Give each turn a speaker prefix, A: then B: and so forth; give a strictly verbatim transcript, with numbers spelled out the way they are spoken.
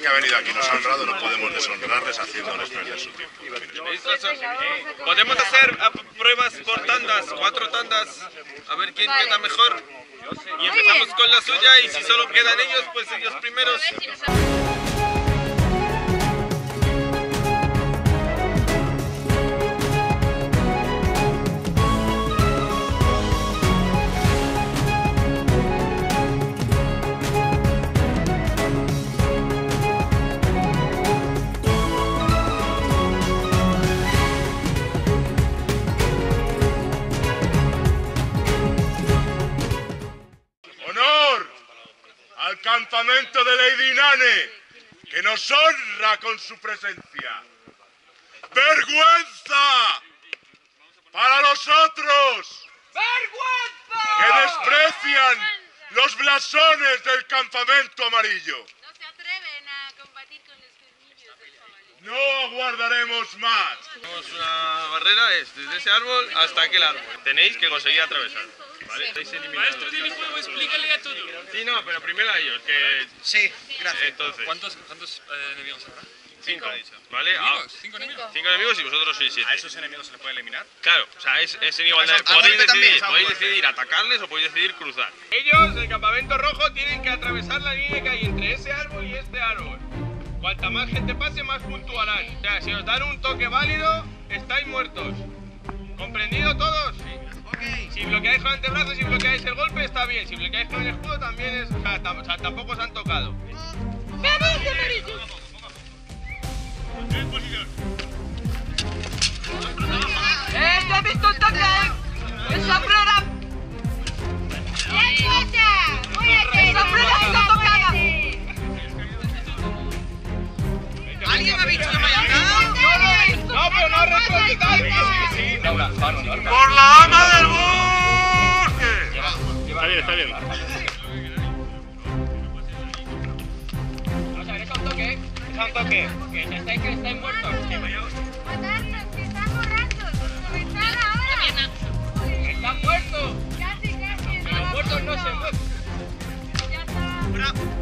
A: que ha venido aquí nos ha honrado, no podemos deshonrarles haciéndoles perder su tiempo.
B: Podemos hacer pruebas por tandas, cuatro tandas, a ver quién queda mejor. Y empezamos con la suya y si solo quedan ellos, pues ellos primeros.
A: Al campamento de Lady Nane, que nos honra con su presencia. ¡Vergüenza para los otros!
C: ¡Vergüenza!
A: Que desprecian los blasones del campamento amarillo.
D: No se atreven a combatir con los colmillos del jabalí.
A: No aguardaremos más.
B: Tenemos una barrera, es desde ese árbol hasta aquel árbol. Tenéis que conseguir atravesar. ¿Vale? Estáis eliminados.
E: Maestro del juego, explícale a todo.
B: Sí, no, pero primero a ellos, que...
F: Sí, gracias.
B: Entonces,
E: ¿Cuántos, cuántos eh, enemigos habrá?
B: cinco, ha dicho, ¿vale? Ah,
E: ¿Enemigos? ¿Cinco enemigos?
B: cinco enemigos y vosotros sois siete.
F: ¿A esos enemigos se les puede eliminar?
B: Claro, o sea, es, es en igualdad.
F: Eso, a
B: Podéis
F: golpe también,
B: decidir,
F: a
B: podéis
F: golpe.
B: decidir atacarles o podéis decidir cruzar. Ellos, el campamento rojo, tienen que atravesar la línea que hay entre ese árbol y este árbol. Cuanta más gente pase, más puntuarán. O sea, si os dan un toque válido, estáis muertos. ¿Comprendido todos? Si bloqueáis con antebrazos, si bloqueáis el golpe, está bien. Si bloqueáis con el escudo, también es... O sea, tam- o sea, tampoco os han tocado.
D: ¡Vamos, amarillos!
B: En posición.
C: ¡Eh, te he visto un toque! ¡El sombrero!
D: ¡Bien, cosa! ¡Muy
C: ¡El sombrero está tocada!
F: ¿Alguien ha visto que me hayan dado?
C: ¡Yo lo he visto!
B: No, pero no retrocedáis. Sí, sí, sí.
A: ¡Por la ama del bosque!
B: Está bien, está bien.
C: Vamos a ver, es un toque. Es un toque. Que si estáis, que estáis muertos.
D: ¡Matarnos, que están borrachos! ¡Comenzar ahora!
C: ¡Están muertos!
D: Casi, casi.
C: Los muertos no se mueven.
D: Ya está.